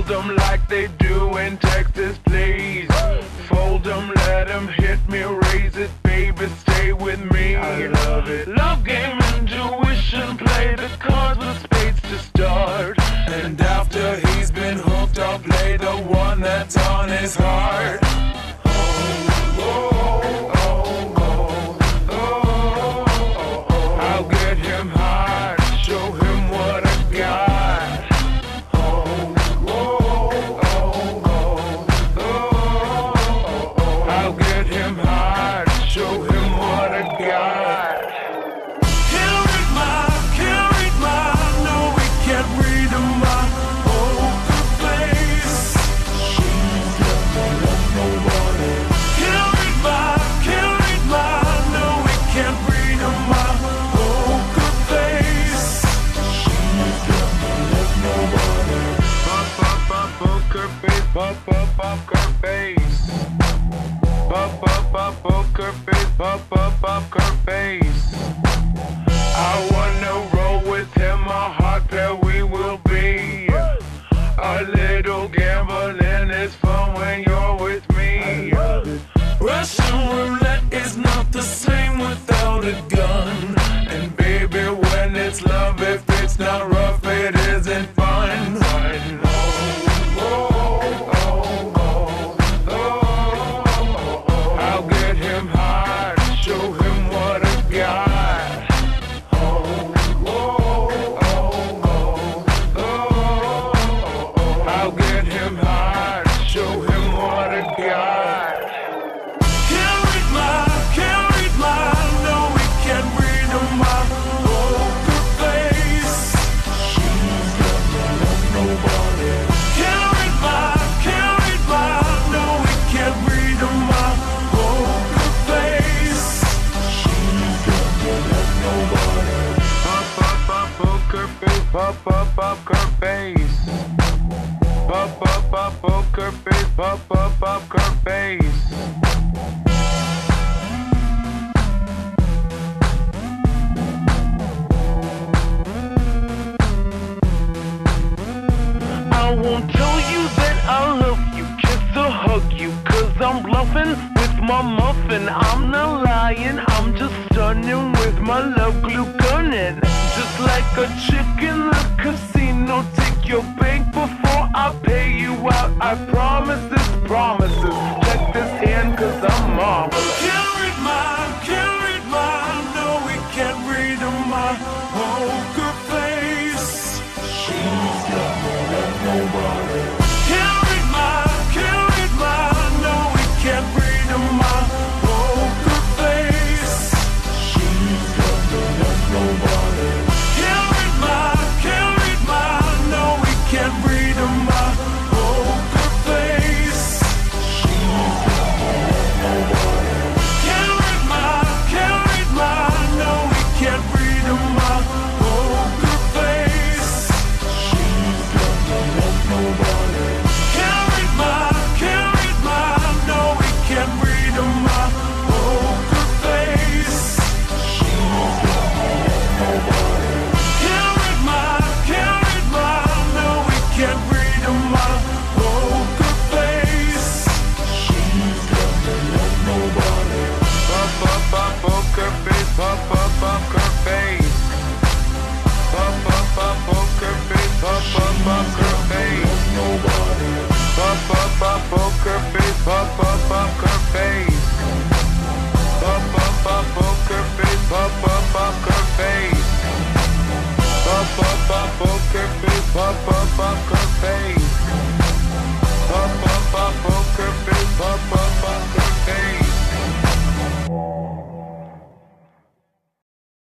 Hold 'em like they do in Texas, please. Fold 'em, let 'em hit me, raise it, baby, stay with me. I love it. Love game, intuition, play the cards with spades to start. And after he's been hooked, I'll play the one that's on his heart. I'll get him hard, show him what I got. I'll get him hard, show him what I got. Can't read my, no, we can't read my poker face. She's never left nobody. Can't read my, no, we can't read my poker face. She's never left nobody. Poker face, poker face. Poker face, poker face. I wanna roll with him, a hot pair we will be. A little gambling is fun when you're with me. Russian roulette is not the same without a gun. And baby, when it's love, if it's not rough, it isn't fun. I'll get him hard, show him what I got. I'll get him hard, show him what I got. Can't read my, no, we can't read my poker face. She's never left nobody. Can't read my, no, we can't read my poker face. She's never left nobody. Poker face, poker face. Poker face, poker face. I won't tell you that I love you, kiss or hug you, 'cause I'm bluffing with my muffin. I'm not lying, I'm just stunning with my love glue gunning. Just like a chick in the casino, take your bank before I pay you out. I promise this promises. Check this hand 'cause I'm marvelous. Can't read my, no, we can't read my poker face. She's never left nobody. Can't read my, no, we can't read my poker face. She's never left nobody. Can't read my, no, we can't read my poker face. She's never left nobody. Can't read my, no, we can't read my poker face. She's never left nobody. Can't read my, no, we can't read my poker face. She's never left nobody. Can't read my, no, we can't read my poker face. She's never left nobody. Poker face, poker face. Poker face, poker face. Nobody. Poker face, poker face. Poker face, poker